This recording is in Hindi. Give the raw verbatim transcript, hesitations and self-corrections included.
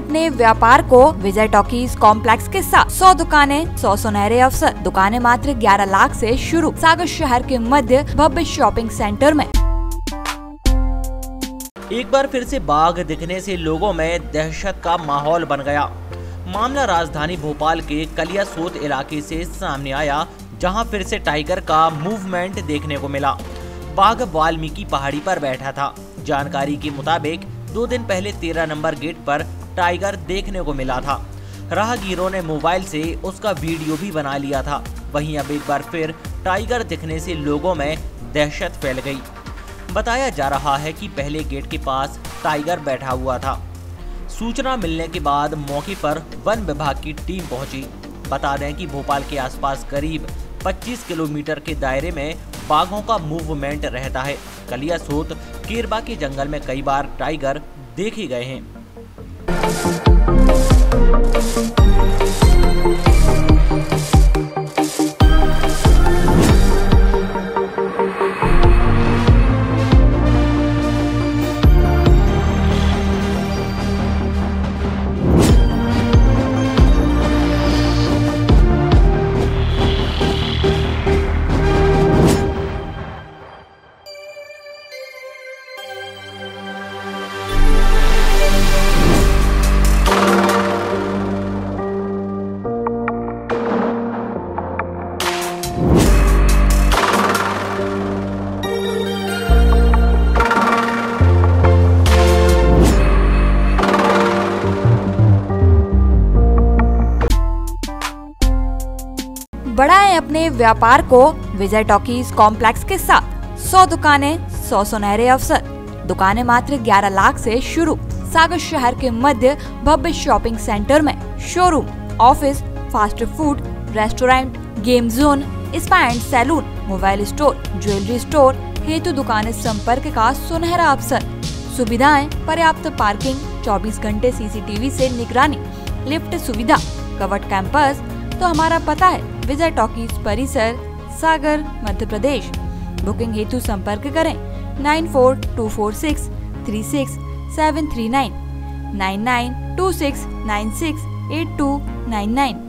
अपने व्यापार को विजय टॉकीज कॉम्प्लेक्स के साथ सौ दुकानें, सौ सुनहरे अवसर। दुकानें मात्र ग्यारह लाख से शुरू। सागर शहर के मध्य भव्य शॉपिंग सेंटर में एक बार फिर से बाघ दिखने से लोगों में दहशत का माहौल बन गया। मामला राजधानी भोपाल के कलियासोत इलाके से सामने आया, जहां फिर से टाइगर का मूवमेंट देखने को मिला। बाघ वाल्मीकि पहाड़ी पर बैठा था। जानकारी के मुताबिक दो दिन पहले तेरह नंबर गेट पर टाइगर देखने को मिला था। राहगीरों ने मोबाइल से उसका वीडियो भी बना लिया था। वहीं अब एक बार फिर टाइगर दिखने से लोगों में दहशत फैल गई। बताया जा रहा है कि पहले गेट के पास टाइगर बैठा हुआ था। सूचना मिलने के बाद मौके पर वन विभाग की टीम पहुंची। बता दें कि भोपाल के आसपास करीब पच्चीस किलोमीटर के दायरे में बाघों का मूवमेंट रहता है। कलियासोत केरबा के जंगल में कई बार टाइगर देखे गए हैं। बढ़ाएं अपने व्यापार को विजय टॉकीज कॉम्प्लेक्स के साथ सौ दुकानें, सौ सुनहरे अवसर। दुकानें मात्र ग्यारह लाख से शुरू। सागर शहर के मध्य भव्य शॉपिंग सेंटर में showroom, office, fast food, restaurant, game zone, spa and salon, mobile store, jewellery store हेतु दुकानें संपर्क का सुनहरा अवसर। सुविधाएं पर्याप्त पार्किंग, चौबीस घंटे सीसीटीवी से निगरानी, लिफ्ट सुविधा, कवर्ड कैंपस। तो हमारा पता है विजय टॉकीज परिसर, सागर, मध्य प्रदेश। बुकिंग हेतु संपर्क करें nine four two four six three six seven three nine, nine nine two six nine six eight two nine nine.